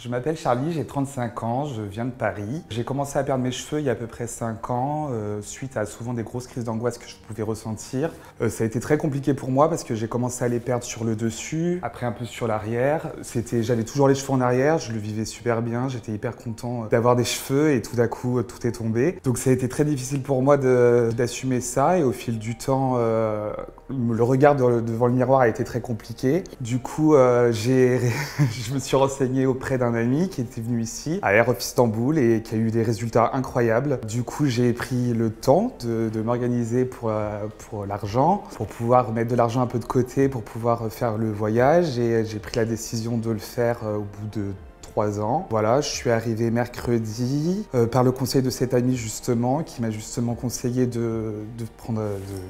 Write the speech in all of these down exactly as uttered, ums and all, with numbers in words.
m'appelle Charlie, j'ai trente-cinq ans, je viens de Paris. J'ai commencé à perdre mes cheveux il y a à peu près cinq ans, euh, suite à souvent des grosses crises d'angoisse que je pouvais ressentir. Euh, ça a été très compliqué pour moi parce que j'ai commencé à les perdre sur le dessus, après un peu sur l'arrière. C'était, j'avais toujours les cheveux en arrière, je le vivais super bien, j'étais hyper content d'avoir des cheveux et tout d'un coup tout est tombé. Donc ça a été très difficile pour moi d'assumer ça et au fil du temps, euh, le regard de, devant le miroir a été très compliqué. Du coup, euh, j'ai, je me suis renseigné auprès d'un ami qui était venu ici, à Hair of Istanbul, et qui a eu des résultats incroyables. Du coup, j'ai pris le temps de, de m'organiser pour, euh, pour l'argent, pour pouvoir mettre de l'argent un peu de côté, pour pouvoir faire le voyage, et j'ai pris la décision de le faire euh, au bout de trois ans. Voilà, je suis arrivé mercredi euh, par le conseil de cet ami justement, qui m'a justement conseillé de, de prendre, de,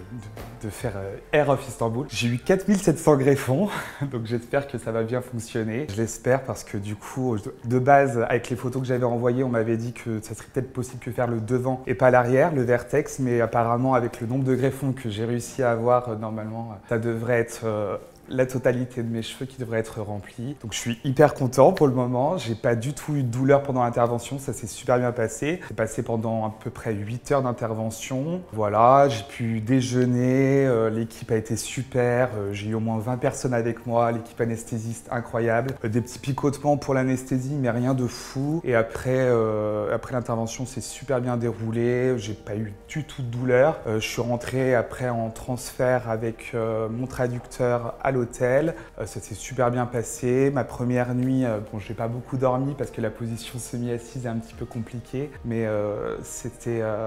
de, de faire euh, Hair of Istanbul. J'ai eu quatre mille sept cents greffons, donc j'espère que ça va bien fonctionner. Je l'espère parce que du coup, de base, avec les photos que j'avais envoyées, on m'avait dit que ça serait peut-être possible que faire le devant et pas l'arrière, le vertex, mais apparemment avec le nombre de greffons que j'ai réussi à avoir, euh, normalement, ça devrait être euh, la totalité de mes cheveux qui devrait être remplie. Donc je suis hyper content pour le moment. J'ai pas du tout eu de douleur pendant l'intervention, ça s'est super bien passé. J'ai passé pendant à peu près huit heures d'intervention. Voilà, j'ai pu déjeuner, euh, l'équipe a été super, euh, j'ai eu au moins vingt personnes avec moi, l'équipe anesthésiste incroyable. Euh, des petits picotements pour l'anesthésie, mais rien de fou. Et après, euh, après l'intervention, c'est super bien déroulé, j'ai pas eu du tout de douleur. Euh, je suis rentré après en transfert avec euh, mon traducteur à l'hôtel. Euh, ça s'est super bien passé. Ma première nuit, euh, bon, j'ai pas beaucoup dormi parce que la position semi-assise est un petit peu compliquée, mais euh, c'était, euh,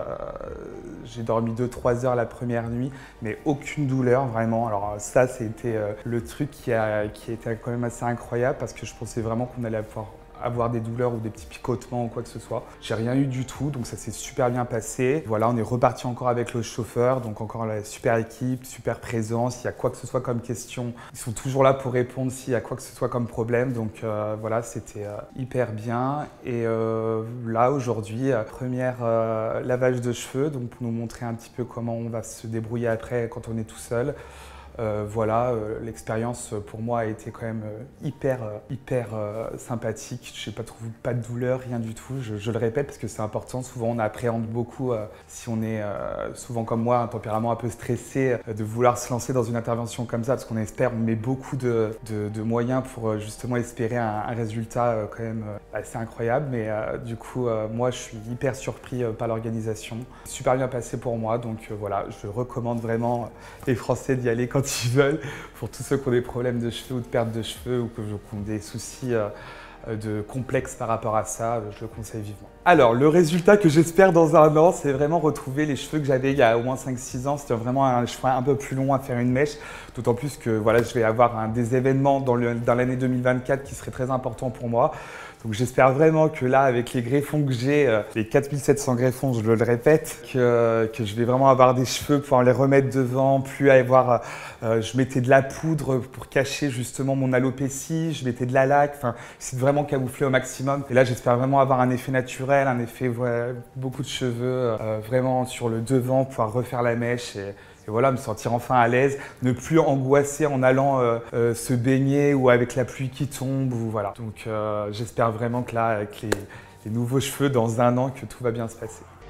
j'ai dormi deux trois heures la première nuit, mais aucune douleur vraiment. Alors ça, c'était euh, le truc qui a, qui était quand même assez incroyable parce que je pensais vraiment qu'on allait pouvoir avoir des douleurs ou des petits picotements ou quoi que ce soit. J'ai rien eu du tout, donc ça s'est super bien passé. Voilà, on est reparti encore avec le chauffeur, donc encore la super équipe, super présence. S'il y a quoi que ce soit comme question, ils sont toujours là pour répondre s'il y a quoi que ce soit comme problème. Donc euh, voilà, c'était euh, hyper bien. Et euh, là, aujourd'hui, euh, première euh, lavage de cheveux, donc pour nous montrer un petit peu comment on va se débrouiller après quand on est tout seul. Euh, voilà, euh, l'expérience pour moi a été quand même euh, hyper, euh, hyper euh, sympathique. Je n'ai pas trouvé pas de douleur, rien du tout. Je, je le répète parce que c'est important. Souvent, on appréhende beaucoup, euh, si on est euh, souvent comme moi, un tempérament un peu stressé, euh, de vouloir se lancer dans une intervention comme ça parce qu'on espère, on met beaucoup de, de, de moyens pour euh, justement espérer un, un résultat euh, quand même euh, assez incroyable. Mais euh, du coup, euh, moi, je suis hyper surpris euh, par l'organisation. Super bien passé pour moi. Donc euh, voilà, je recommande vraiment les Français d'y aller quand ils veulent. Pour tous ceux qui ont des problèmes de cheveux ou de perte de cheveux ou qui ont des soucis euh, de complexes par rapport à ça, je le conseille vivement. Alors, le résultat que j'espère dans un an, c'est vraiment retrouver les cheveux que j'avais il y a au moins cinq six ans. C'était vraiment un cheveu un peu plus long à faire une mèche, d'autant plus que voilà, je vais avoir un, des événements dans l'année deux mille vingt-quatre qui seraient très importants pour moi. Donc j'espère vraiment que là, avec les greffons que j'ai, euh, les quatre mille sept cents greffons, je le, le répète, que, que je vais vraiment avoir des cheveux, pouvoir les remettre devant, plus avoir… Euh, je mettais de la poudre pour cacher justement mon alopécie, je mettais de la laque, enfin, c'est vraiment camoufler au maximum. Et là, j'espère vraiment avoir un effet naturel, un effet, ouais, beaucoup de cheveux, euh, vraiment sur le devant, pouvoir refaire la mèche. Et, Et voilà, me sentir enfin à l'aise, ne plus angoisser en allant euh, euh, se baigner ou avec la pluie qui tombe. Ou voilà. Donc euh, j'espère vraiment que là, avec les, les nouveaux cheveux, dans un an, que tout va bien se passer.